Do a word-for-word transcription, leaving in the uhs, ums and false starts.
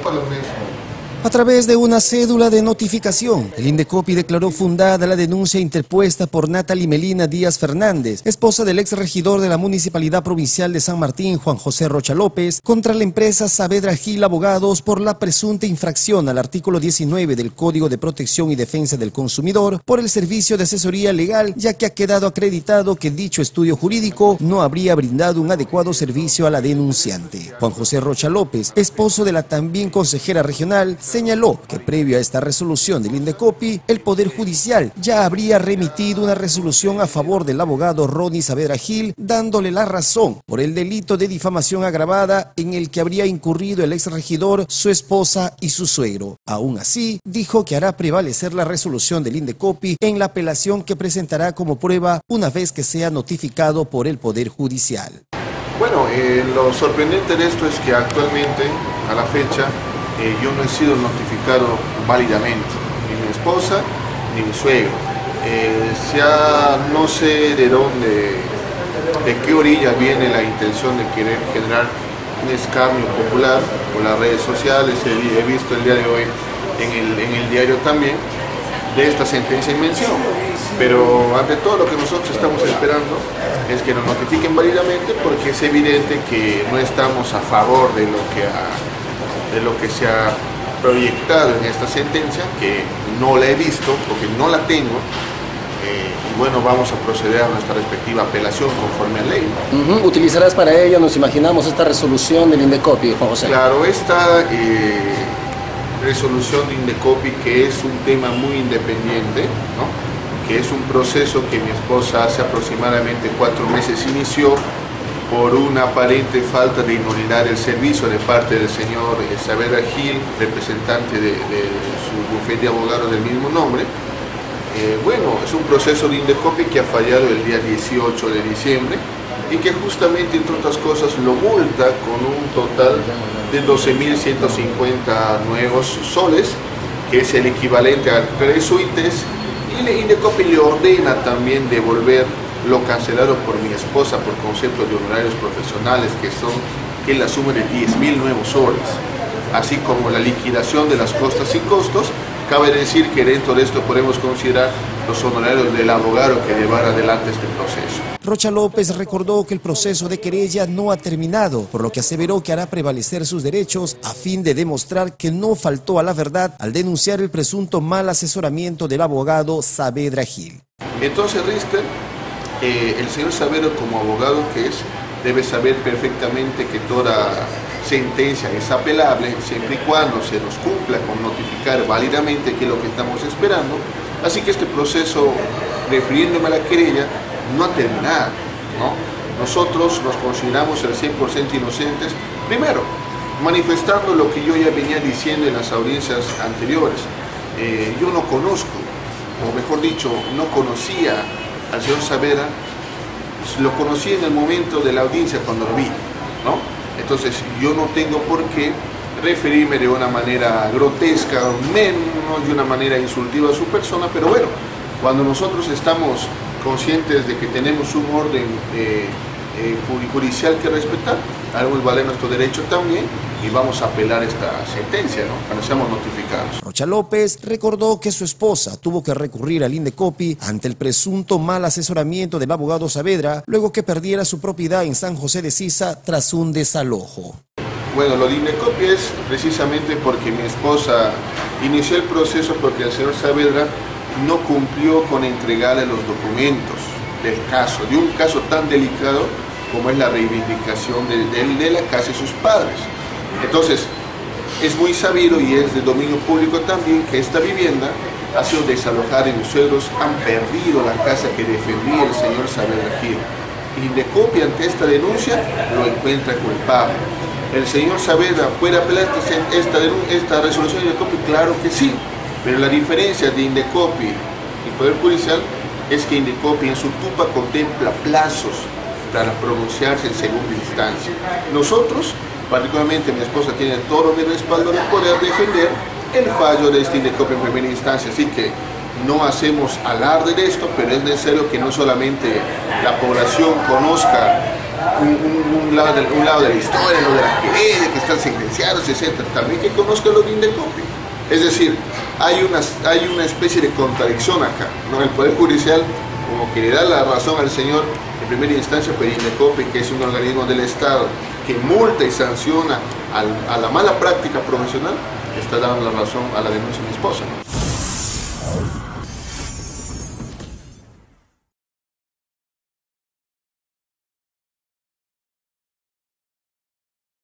por lo mismo. A través de una cédula de notificación, el Indecopi declaró fundada la denuncia interpuesta por Natalie Melina Díaz Fernández, esposa del ex regidor de la Municipalidad Provincial de San Martín, Juan José Rocha López, contra la empresa Saavedra Gil Abogados por la presunta infracción al artículo diecinueve del Código de Protección y Defensa del Consumidor por el servicio de asesoría legal, ya que ha quedado acreditado que dicho estudio jurídico no habría brindado un adecuado servicio a la denunciante. Juan José Rocha López, esposo de la también consejera regional, señaló que previo a esta resolución del Indecopi, el Poder Judicial ya habría remitido una resolución a favor del abogado Ronnie Saavedra Gil, dándole la razón por el delito de difamación agravada en el que habría incurrido el exregidor, su esposa y su suegro. Aún así, dijo que hará prevalecer la resolución del Indecopi en la apelación que presentará como prueba una vez que sea notificado por el Poder Judicial. Bueno, eh, lo sorprendente de esto es que actualmente, a la fecha, Eh, yo no he sido notificado válidamente, ni mi esposa ni mi suegro. Eh, ya no sé de dónde, de qué orilla viene la intención de querer generar un escarnio popular por las redes sociales. He, he visto el día de hoy en el, en el diario también de esta sentencia en mención. Pero ante todo lo que nosotros estamos esperando es que nos notifiquen válidamente, porque es evidente que no estamos a favor de lo que ha de lo que se ha proyectado en esta sentencia, que no la he visto porque no la tengo, eh, y bueno, vamos a proceder a nuestra respectiva apelación conforme a ley. Uh-huh. ¿Utilizarás para ello, nos imaginamos, esta resolución del Indecopi, Juan José? Claro, esta eh, resolución de Indecopi, que es un tema muy independiente, ¿no? Que es un proceso que mi esposa hace aproximadamente cuatro meses inició por una aparente falta de idoneidad del servicio de parte del señor Saavedra Gil, representante de, de su bufete de abogados del mismo nombre. Eh, bueno, es un proceso de Indecopi que ha fallado el día dieciocho de diciembre y que justamente, entre otras cosas, lo multa con un total de doce mil ciento cincuenta nuevos soles, que es el equivalente a tres suites, y el Indecopi le ordena también devolver lo cancelado por mi esposa por concepto de honorarios profesionales, que son que la suma de diez mil nuevos soles, así como la liquidación de las costas y costos. Cabe decir que dentro de esto podemos considerar los honorarios del abogado que llevará adelante este proceso. Rocha López recordó que el proceso de querella no ha terminado, por lo que aseveró que hará prevalecer sus derechos a fin de demostrar que no faltó a la verdad al denunciar el presunto mal asesoramiento del abogado Saavedra Gil. Entonces, Rister, Eh, el señor Saavedra, como abogado que es, debe saber perfectamente que toda sentencia es apelable siempre y cuando se nos cumpla con notificar válidamente qué es lo que estamos esperando. Así que este proceso, refiriéndome a la querella, no ha terminado, ¿no? Nosotros nos consideramos el cien por ciento inocentes, primero, manifestando lo que yo ya venía diciendo en las audiencias anteriores. Eh, yo no conozco, o mejor dicho, no conocía al señor Saavedra, lo conocí en el momento de la audiencia cuando lo vi, ¿no? Entonces yo no tengo por qué referirme de una manera grotesca, menos de una manera insultiva a su persona, pero bueno, cuando nosotros estamos conscientes de que tenemos un orden eh, eh, judicial que respetar, haremos valer nuestro derecho también y vamos a apelar esta sentencia, ¿no? Cuando seamos notificados. Rocha López recordó que su esposa tuvo que recurrir al Indecopi ante el presunto mal asesoramiento del abogado Saavedra, luego que perdiera su propiedad en San José de Sisa tras un desalojo. Bueno, lo de Indecopi es precisamente porque mi esposa inició el proceso porque el señor Saavedra no cumplió con entregarle los documentos del caso, de un caso tan delicado como es la reivindicación de, de, de la casa de sus padres. Entonces, es muy sabido y es de dominio público también que esta vivienda ha sido desalojada y mis suegros han perdido la casa que defendía el señor Saavedra Gil. Indecopi, ante esta denuncia, lo encuentra culpable. ¿El señor Saavedra puede apelar esta, esta, esta resolución de Indecopi? Claro que sí, pero la diferencia de Indecopi y Poder Judicial es que Indecopi en su tupa contempla plazos para pronunciarse en segunda instancia. Nosotros, particularmente mi esposa, tiene todo mi respaldo de poder defender el fallo de este Indecopi en primera instancia, así que no hacemos alarde de esto, pero es necesario que no solamente la población conozca un, un, un, lado de, un lado de la historia, lo de la querella, que están sentenciados, etcétera. También que conozca lo de Indecopi. Es decir, hay una, hay una especie de contradicción acá, ¿no? El Poder Judicial como que le da la razón al señor en primera instancia, pero Indecopi, que es un organismo del Estado que multa y sanciona al, a la mala práctica profesional, está dando la razón a la denuncia de mi esposa, ¿no?